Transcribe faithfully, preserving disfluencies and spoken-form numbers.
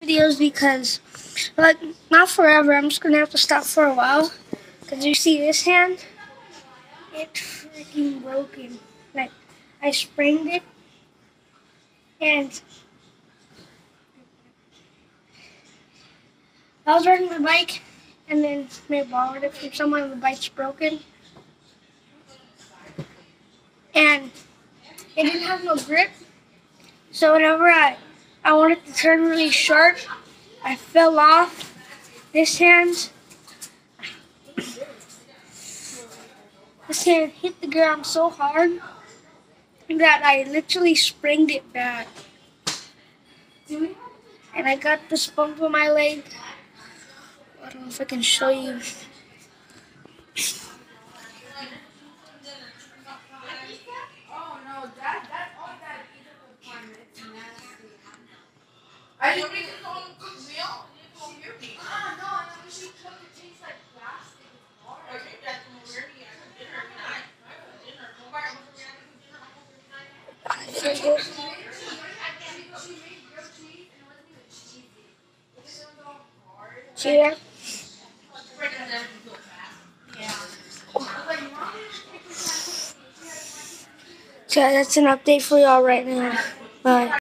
videos because, like, not forever. I'm just gonna have to stop for a while. Cause you see this hand, it's freaking broken. Like, I sprained it, and I was riding the bike, and then I borrowed it from someone, and the bike's broken, and it didn't have no grip. So whenever I I wanted to turn really sharp, I fell off this hand. This hand hit the ground so hard that I literally sprained it back. And I got this bump on my leg. I don't know if I can show you. Are you making your own cooked meal? Ah, no, and then she cooked it tastes like plastic. Okay, that's when we're eating dinner tonight. Dinner. Nobody wants to cook dinner almost every night. She made grilled cheese and it wasn't even cheesy. It just was all hard. See that? Yeah. So that's an update for y'all right now. Bye.